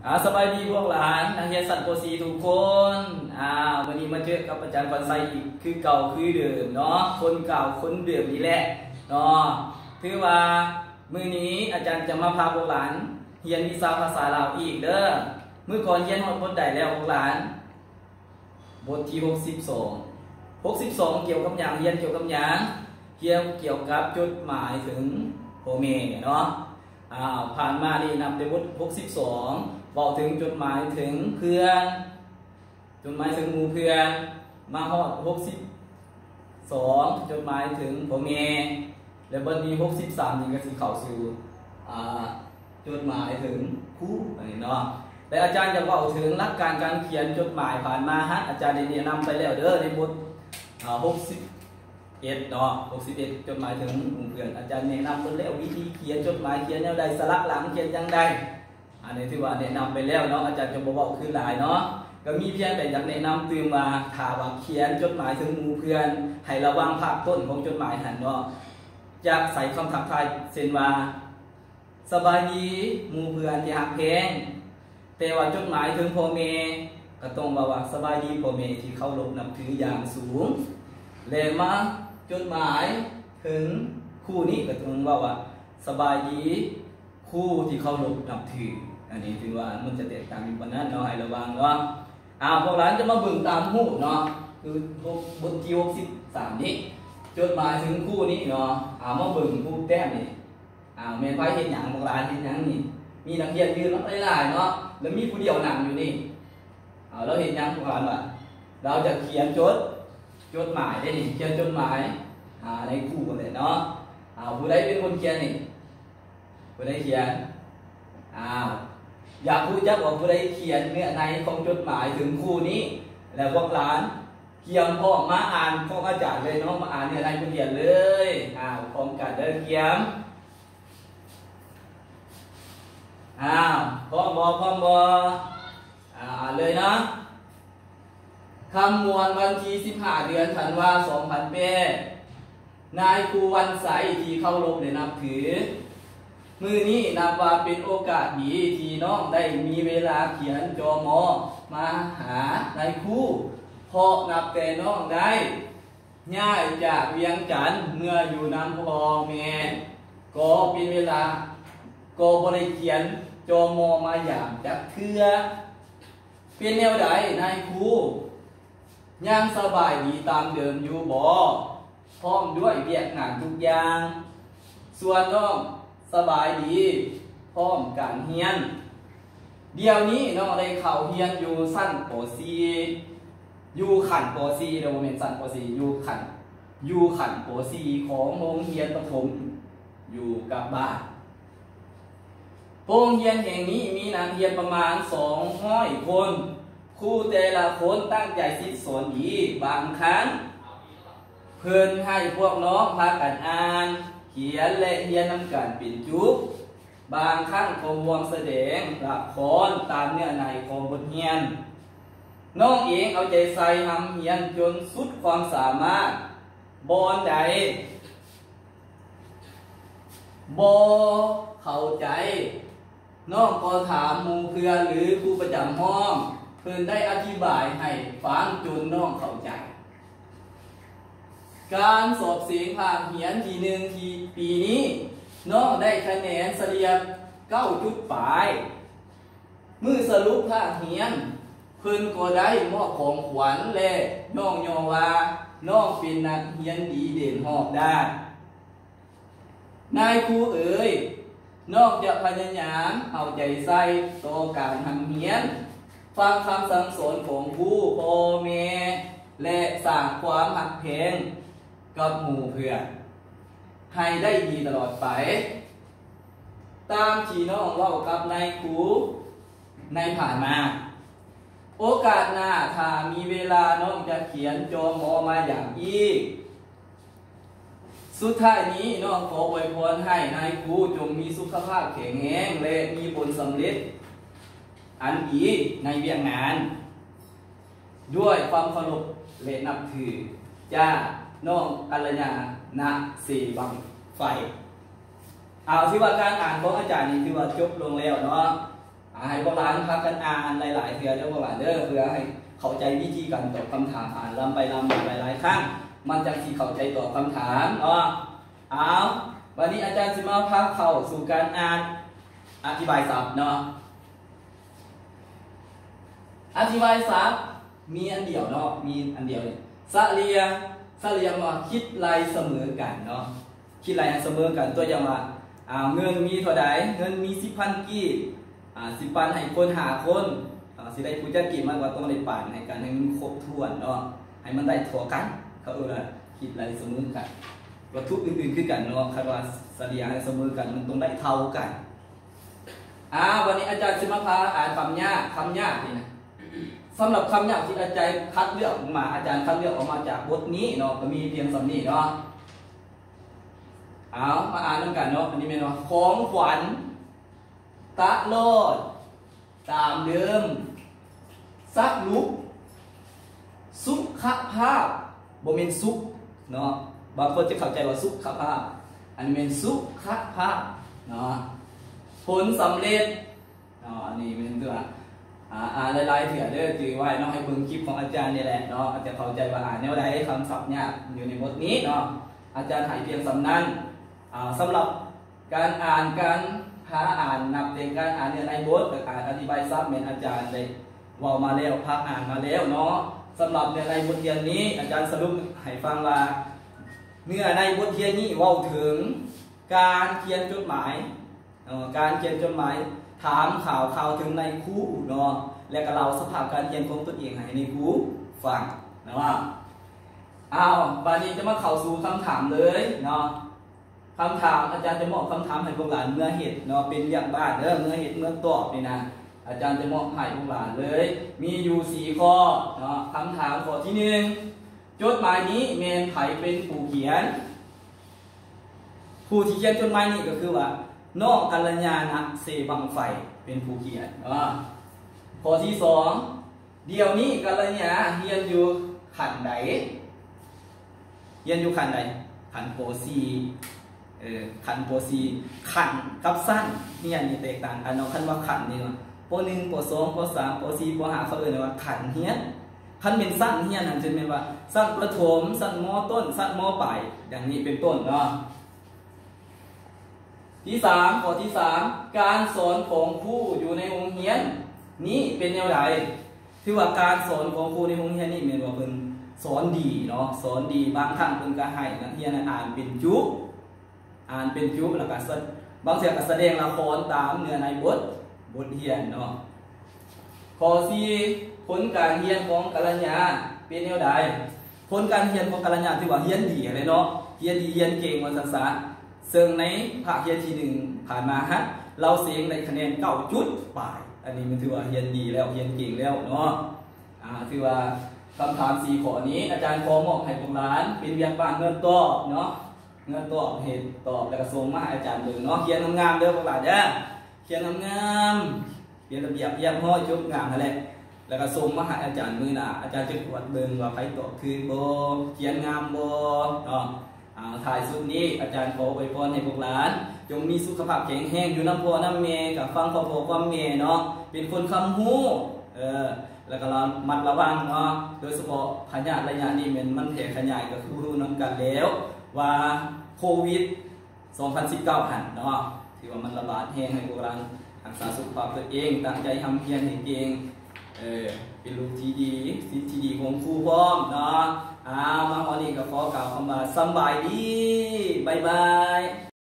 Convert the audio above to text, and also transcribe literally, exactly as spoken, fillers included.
อ่าสบายดีพวกหลานนักเรียนสัตว์โปรซีทุกคนอ่าวันนี้มาเจอกับอาจารย์คอนไซอีกคือเก่าคือเดิมเนาะคนเก่าคนเดิมนี่แหละเนาะถือว่ามื้อนี้อาจารย์จะมาพาพวกหลานเรียนวิชาภาษาลาวอีกเด้อมื้อก่อนเรียนฮอดบทใดแล้วพวกหลานบทที่หกสิบสอง หกสิบสองเกี่ยวกับหยังเรียนเกี่ยวกับหยังเกี่ยวเกี่ยวกับจดหมายถึงพ่อแม่เนาะอ่าผ่านมานี่นำในบทหกสิบสองบอกถึงจดหมายถึงเพื่อนจดหมายถึงหมู่เพื่อนมาฮอดหกสิบสองจดหมายถึงพ่อแม่แล้วบัดนี้หกสิบสามนี่ก็สิเข้าสู่อ่าจดหมายถึงครูอันนี้เนาะแต่อาจารย์จะเล่าถึงหลักการการเขียนจดหมายผ่านมาฮะอาจารย์ได้แนะนำไปแล้วเด้อในบทอ่าหกสิบเอ็ดเนาะหกสิบเอ็ดจดหมายถึงหมู่เพื่อนอาจารย์แนะนำไปแล้ววิธีเขียนจดหมายเขียนแนวใดสลักหลังเขียนจังใดอันนี้ที่ว่าแนะนำไปแล้วเนาะอาจารย์จะบอกคือหลายเนาะก็มีเพียงแต่อยากแนะนำตื่นมาถามว่าเขียนจดหมายถึงหมู่เพื่อนให้ระวังภาคต้นของจดหมายหันเนาะจะใส่คำทักทายเช่นว่าสบายดีหมู่เพื่อนที่หักแพงแต่ว่าจดหมายถึงพ่อแม่ก็ต้องบอกว่าสบายดีพ่อแม่ที่เคารพนับถืออย่างสูงแล้วมาจดหมายถึงคู่นี้ก็ต้องบอกว่าสบายดีคู่ที่เคารพนับถืออันนี้ถือว่ามันจะแตกต่างอยู่ปานนั้นเนาะให้ระวังเนาะอ้าวพวกหลานจะมาเบิ่งตามหูเนาะคือบทที่หกสิบสามนี้จดหมายถึงคู่นี้เนาะอ้าวมาเบิ่งคู่แต้มนี่อ้าวแม่นไผเฮ็ดหยังพวกหลานเฮ็ดหยังนี่มีนักเรียนยืนหลายๆเนาะแล้วมีผู้เดียวนั่งอยู่นี่อ้าวเราเฮ็ดหยังพวกหลานว่าเราจะเขียนจดจดหมายได้นี่เขียนจดหมายหาในคู่กันเลยเนาะอ้าวผู้ใดเป็นคนเขียนนี่ผู้ใดเขียนอ้าวอยากรู้จักว่าผู้ใดเขียนเนื้อในของจดหมายถึงคู่นี้แล้วพวกหลานเขียนพร้อมมาอ่านพร้อมอาจารย์เลยเนาะมาอ่านเนื้อในผู้เขียนเลยอ้าวพร้อมกันเด้อเขียนอ้าวพร้อมบ่พร้อมบ่อ่านเลยเนาะคำมวลวันที่สิบห้าเดือนธันวาคมสองพันแปดนายครูวันใสที่เคารพได้นับถือมือนี้นับว่าเป็นโอกาสดีที่น้องได้มีเวลาเขียนจอมอมาหานายครูเพราะนับแต่น้องได้ย้ายจากเวียงจันทน์เมื่ออยู่นำพ่อแม่ก็เป็นเวลาก็บ่ได้เขียนจอมอมาอย่างจักเทื่อเป็นแนวใดนายครูยังสบายดีตามเดิมอยู่บ่พร้อมด้วยเวียกงานทุกอย่างส่วนน้องสบายดีพร้อมการเรียนเดี๋ยวนี้น้องได้เข้าเรียนอยู่ชั้นป .สี่ อยู่ขั้นป .สี่ เด้อบ่แม่นชั้นป .สี่ อยู่ขั้นอยู่ขั้นป .สี่ ของโรงเรียนประถมอยู่กับบ้านโรงเรียนแห่งนี้มีนักเรียนประมาณสองร้อยคนครูแต่ละคนตั้งใจสิสอนดีบางครั้งเพิ่นให้พวกน้องพากันอ่านเขียนและเรียนนำกันเป็นจุกบางครั้งก็วงแสดงละครตามเนื้อในของบทเรียนน้องเองเอาใจใส่ทำเรียนจนสุดความสามารถบอนใดบ่เข้าใจน้องก็ถามหมู่เพื่อนหรือครูประจำห้องเพิ่นได้อธิบายให้ฟังจนน้องเข้าใจการสอบเสียงภาคเรียนทีหนึ่งทีปีนี้น้องได้คะแนนเฉลี่ยเก้าจุดปลายมือสรุปภาคเรียนเพิ่นก็ได้มอบของขวัญและน้องยอว่าน้องเป็นนักเรียนดีเด่นหอบด้านนายครูเอ๋ยนอกจากพยายามเอาใจใส่ต่อการทำเรียนฟังคำสั่งสอนของครูพ่อแม่และสร้างความหักแพงกับหมู่เพื่อนให้ได้ดีตลอดไปตามที่น้องเล่ากับนายครูในผ่านมาโอกาสหน้าถ้ามีเวลาน้องจะเขียนจอมอมาอย่างอีกสุดท้ายนี้น้องขออวยพรให้นายครูจงมีสุขภาพแข็งแรงและมีผลสำเร็จอันดีในเวียงงานด้วยความเคารพและนับถือจ้าน้องกัลยาณศรีบังไฟเอาที่ว่าการอ่านของอาจารย์นี่ที่ว่าจบลงแล้วเนาะให้พวกหลานพักกันอ่านหลายๆเทื่อเด้อพวกหลานเด้อเพื่อให้เข้าใจวิธีการตอบคำถามอ่านลำไปลำมาหลายๆครั้งมันจะสิเข้าใจตอบคำถามเนาะเอาวันนี้อาจารย์สิมาพาเข้าสู่การอ่านอธิบายศัพท์เนาะอธิบายศัพท์มีอันเดียวเนาะมีอันเดียวเลยสะเลียสะเลียว่าคิดลายเสมอกันเนาะคิดลายเสมอกันตัวอย่างว่าอ่าเงินมีเท่าใดเงินมีสิบพันกีบอ่าสิบปันให้คนหาคนอ่าสิได้ผู้จัดกีบมากกว่าต้องได้ป่านให้กันให้มันครบถ้วนเนาะให้มันได้ทั่วกันเขาเออคิดลายเสมอกันวัตถุอื่นๆคือกันเนาะคาดว่าสะเลียเสมอกันมันต้องได้เท่ากันอ่าวันนี้อาจารย์สิมาพาอ่านคำยากคำยากนี่นะสำหรับคำยากที่อาจารย์คัดเลือกออกมาอาจารย์คัดเลือกออกมาจากบทนี้เนาะก็มีเพียงสำนี้เนาะเอามาอ่านด้วยกันเนาะอันนี้เป็นว่าของขวัญตะโลดตามเดิมซักลุกสุขภาพบ่เป็นสุขเนาะบางคนจะเข้าใจว่าสุขภาพอันนี้เป็นสุขภาพเนาะผลสำเร็จเนาะอันนี้เป็นตัวอ่าอ่านหลายๆเถื่อเด้อจือไว้เนาะให้เบิ่งคลิปของอาจารย์นี่แหละเนาะอาจจะเข้าใจว่าอ่านแนวใดคำศัพท์เนี่ยอยู่ในบทนี้เนาะอาจารย์ให้เพียงสำนั้นอ่าสำหรับการอ่านการพาอ่านนับเป็นการอ่านเนื้อในบทกับอ่านอธิบายซับเป็นอาจารย์เลยว่ามาแล้วพักอ่านมาแล้วเนาะสำหรับเนื้อในบทเรียนนี้อาจารย์สรุปให้ฟังว่าเนื้อในบทเรียนนี้เว้าถึงการเขียนจดหมายการเขียนจดหมายถามข่าวข่าวถึงในครูเนาะและก็เราสภาพการเขียนของตัวเองให้ในครูฟังนะว่าอ้าวบานี้จะมาเข้าสู่คำถามเลยเนาะคำถามอาจารย์จะมอบคำถามให้พวกหลานเมื่อเหตุเนาะเป็นเรื่องบ้านเด้อเมื่อเหตุเมื่อตอบนี่นะอาจารย์จะมอบให้พวกหลานเลยมีอยู่สี่ข้อเนาะคำถามข้อที่หนึ่งจดหมายนี้เมนไผเป็นผู้เขียนผู้ที่เขียนจดหมายนี้ก็คือว่าน้องกัลยาณเสบังไฟเป็นผู้เขียนข้อที่สองเดี๋ยวนี้กัลยาเรียนอยู่ขันใดเรียนอยู่ขันใดขันโปซีเออขันโปซีขันกับสั้นเนี่ยนี่แตกต่างกันเนาะขันว่าขันนี่เนาะปหนึ่งปสองปสามปสี่ปห้าเขาเอ่ยว่าขันเฮียนขันเป็นสั้นเฮียนนั่นจะเป็นว่าสั้นประถมสั้นมอต้นสั้นมอปลายอย่างนี้เป็นต้นเนาะที่สามข้อที่สามการสอนของครูอยู่ในโรงเรียนนี้เป็นแนวใดที่ว่าการสอนของครูในโรงเรียนนี่เหมือนว่าเป็นสอนดีเนาะสอนดีบางครั้งเป็นการให้นักเรียนอ่านเป็นจุอ่านเป็นจุแล้วก็บางเสียก็แสดงละครตามเนื้อในบทบทเรียนเนาะข้อสี่ผลการเรียนของกัลยาเป็นแนวใดผลการเรียนของกัลยาที่ว่าเรียนดีอะไรเนาะเรียนดีเรียนเก่งวันศึกษาซึ่งในภาคเรียนที่หนึ่งผ่านมาฮะเราเสียงในคะแนนเก้าจุดป่ายอันนี้มันถือว่าเรียนดีแล้วเรียนเก่งแล้วเนาะอ่าถือว่าคำถามสี่ข้อนี้อาจารย์ขอมอบให้พวกหลานเป็นเรียนบ้านเงินตอบเนาะเงินตอบเหตุตอบแล้วก็ส่งมาให้อาจารย์ดูเนาะเขียนงามๆเด้อพวกหลานเด้อเขียนงามๆเขียนระเบียบเรียบร้อยชุบงามนั่นแหละแล้วก็ส่งมาให้อาจารย์มือหน้าอาจารย์จะตรวจเบิ่งว่าใครตอบคือบ่เขียนงามบ่เนาะถ่ายสุดนี้อาจารย์ขออวยพรให้พวกหลานจงมีสุขภาพแข็งแรงอยู่น้ำพ่อน้ำเมย์กับฟังพ่อพ่อความเมย์เนาะเป็นคนคำหู้เออแล้วก็เรามัดระวังเนาะโดยเฉพาะพยาธิระยะนี้มันมันแผ่ขยายก็คือรู้นำกันแล้วว่าโควิดสองพันสิบเก้าหันเนาะถือว่ามันระบาดแห้งให้พวกเรารักษาสุขภาพตัวเองตั้งใจทำเพียรให้เก่งเออเป็นลูกที่ดีสิทธิ์ที่ดีของครูพร้อมเนาะอ่ามาวันนี้ก็ขอกล่าวคำว่าสบายดีบ๊ายบาย